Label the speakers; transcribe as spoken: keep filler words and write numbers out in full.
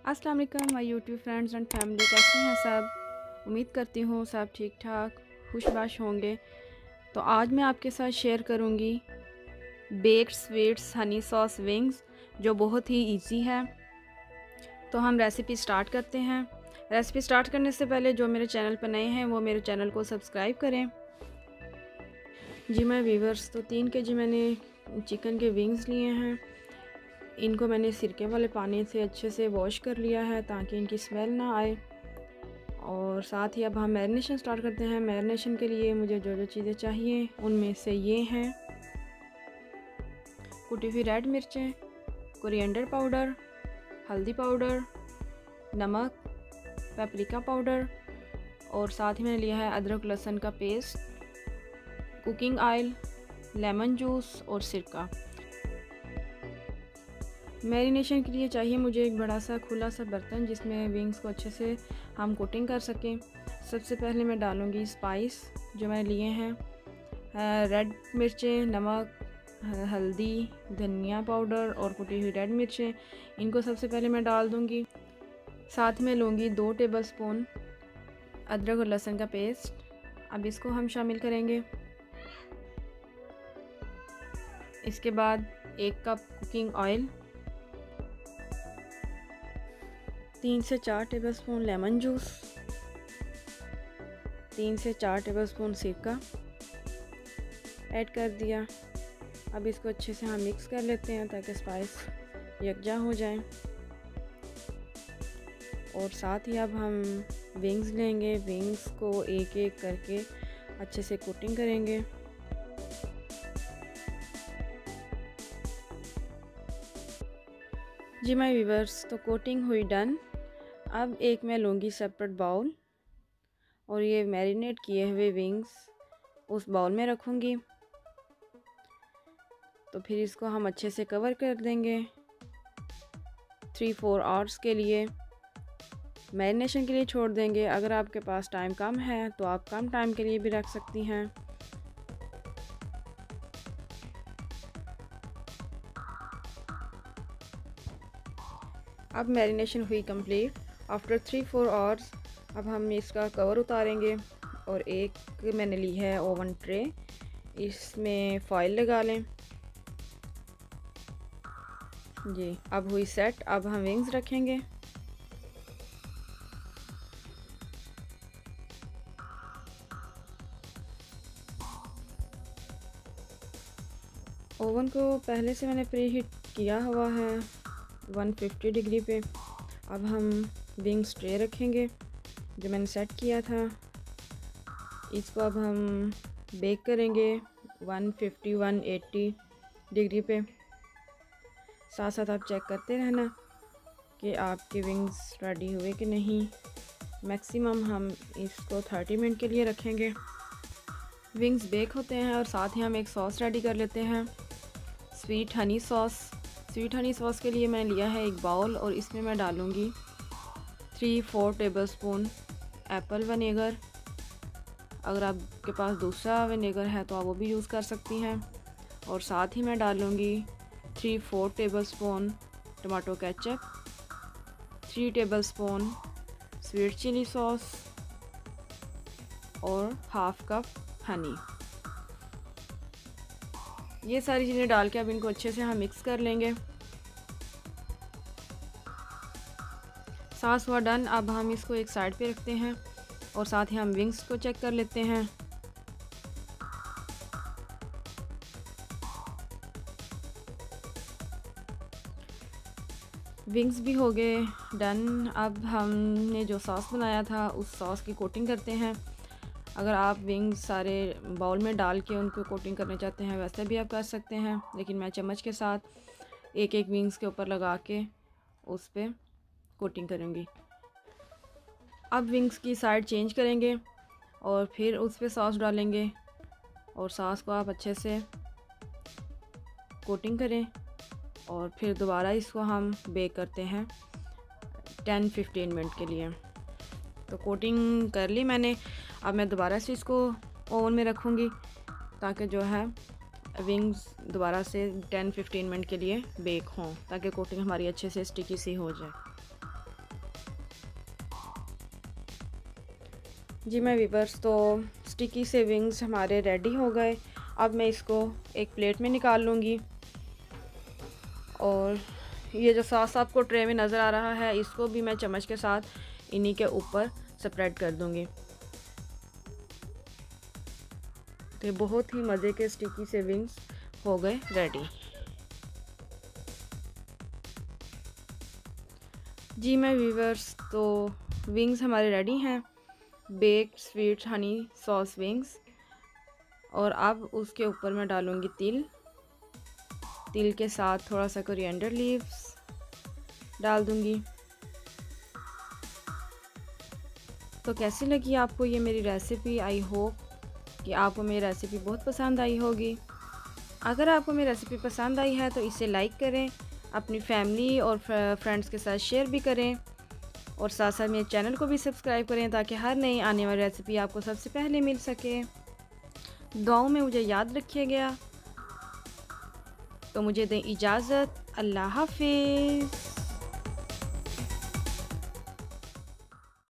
Speaker 1: अस्सलाम वालेकुम my YouTube friends and family, कैसे हैं सब। उम्मीद करती हूँ सब ठीक ठाक खुशबाश होंगे। तो आज मैं आपके साथ शेयर करूँगी baked sweets honey sauce wings, जो बहुत ही इजी है। तो हम रेसिपी स्टार्ट करते हैं। रेसिपी स्टार्ट करने से पहले जो मेरे चैनल पर नए हैं वो मेरे चैनल को सब्सक्राइब करें। जी मैं वीवर्स, तो तीन के जी मैंने चिकन के विंग्स लिए हैं। इनको मैंने सिरके वाले पानी से अच्छे से वॉश कर लिया है ताकि इनकी स्मेल ना आए। और साथ ही अब हम मैरिनेशन स्टार्ट करते हैं। मैरिनेशन के लिए मुझे जो जो चीज़ें चाहिए उनमें से ये हैं: कुटी हुई रेड मिर्चें, कोरिएंडर पाउडर, हल्दी पाउडर, नमक, पेपरिका पाउडर, और साथ ही मैंने लिया है अदरक लहसुन का paste, cooking oil, lemon juice और सिरका। मैरिनेशन के लिए चाहिए मुझे एक बड़ा सा खुला सा बर्तन जिसमें विंग्स को अच्छे से हम कोटिंग कर सकें। सबसे पहले मैं डालूँगी स्पाइस जो मैंने लिए हैं: रेड मिर्चें, नमक, हल्दी, धनिया पाउडर और कुटी हुई रेड मिर्चें। इनको सबसे पहले मैं डाल दूँगी। साथ में लूँगी दो टेबलस्पून अदरक और लहसुन का पेस्ट। अब इसको हम शामिल करेंगे। इसके बाद एक कप कुकिंग ऑयल, तीन से चार टेबलस्पून लेमन जूस, तीन से चार टेबलस्पून सिरका ऐड कर दिया। अब इसको अच्छे से हम मिक्स कर लेते हैं ताकि स्पाइस यकजा हो जाए। और साथ ही अब हम विंग्स लेंगे। विंग्स को एक एक करके अच्छे से कोटिंग करेंगे। जी माय व्यूअर्स, तो कोटिंग हुई डन। अब एक मैं लूँगी सेपरेट बाउल और ये मैरिनेट किए हुए विंग्स उस बाउल में रखूँगी। तो फिर इसको हम अच्छे से कवर कर देंगे थ्री फोर आवर्स के लिए। मैरिनेशन के लिए छोड़ देंगे। अगर आपके पास टाइम कम है तो आप कम टाइम के लिए भी रख सकती हैं। अब मैरिनेशन हुई complete after three four hours. अब हम इसका कवर उतारेंगे और एक मैंने ली है ओवन ट्रे, इसमें फॉइल लगा लें। जी अब हुई सेट। अब हम विंग्स रखेंगे। ओवन को पहले से मैंने प्री हीट किया हुआ है वन फिफ्टी डिग्री पे। अब हम विंग्स ट्रे रखेंगे जो मैंने सेट किया था। इसको अब हम बेक करेंगे one fifty one eighty degree पे। साथ साथ आप चेक करते रहना कि आपके विंग्स रेडी हुए कि नहीं। मैक्सिमम हम इसको थर्टी मिनट के लिए रखेंगे। विंग्स बेक होते हैं और साथ ही हम एक सॉस रेडी कर लेते हैं, sweet honey sauce. Sweet honey sauce के लिए मैंने लिया है एक बाउल और इसमें मैं डालूँगी three four tablespoon apple vinegar. अगर आपके पास दूसरा विनेगर है तो आप वो भी यूज़ कर सकती हैं। और साथ ही मैं डालूँगी three four tablespoon tomato ketchup, three tablespoon sweet chilli sauce और हाफ कप हनी। ये सारी चीज़ें डाल के अब इनको अच्छे से हम मिक्स कर लेंगे। सॉस हुआ डन। अब हम इसको एक साइड पे रखते हैं और साथ ही हम विंग्स को चेक कर लेते हैं। विंग्स भी हो गए डन। अब हमने जो सॉस बनाया था उस सॉस की कोटिंग करते हैं। अगर आप विंग्स सारे बाउल में डाल के उनको कोटिंग करना चाहते हैं वैसे भी आप कर सकते हैं, लेकिन मैं चम्मच के साथ एक एक विंग्स के ऊपर लगा के उस पर कोटिंग करूँगी। अब विंग्स की साइड चेंज करेंगे और फिर उस पर सॉस डालेंगे और सॉस को आप अच्छे से कोटिंग करें और फिर दोबारा इसको हम बेक करते हैं टेन फिफ्टीन मिनट के लिए। तो कोटिंग कर ली मैंने। अब मैं दोबारा से इसको ओवन में रखूँगी ताकि जो है विंग्स दोबारा से टेन फिफ्टीन मिनट के लिए बेक हों, ताकि कोटिंग हमारी अच्छे से स्टिकी सी हो जाए। जी मैं वीवर्स, तो स्टिकी से विंग्स हमारे रेडी हो गए। अब मैं इसको एक प्लेट में निकाल लूँगी और ये जो सॉस आपको ट्रे में नज़र आ रहा है इसको भी मैं चम्मच के साथ इन्हीं के ऊपर स्प्रेड कर दूँगी। तो बहुत ही मज़े के स्टिकी से विंग्स हो गए रेडी। जी मैं वीवर्स, तो विंग्स हमारे रेडी हैं, baked sweet honey sauce wings. और अब उसके ऊपर मैं डालूँगी तिल तिल के साथ थोड़ा सा कोरिएंडर लीव्स डाल दूँगी। तो कैसी लगी आपको ये मेरी रेसिपी? आई होप कि आपको मेरी रेसिपी बहुत पसंद आई होगी। अगर आपको मेरी रेसिपी पसंद आई है तो इसे लाइक करें, अपनी फैमिली और फ्रेंड्स के साथ शेयर भी करें और साथ साथ मेरे चैनल को भी सब्सक्राइब करें ताकि हर नई आने वाली रेसिपी आपको सबसे पहले मिल सके। दुआओं में मुझे याद रखिएगा। तो मुझे दें इजाज़त। अल्लाह हाफिज़।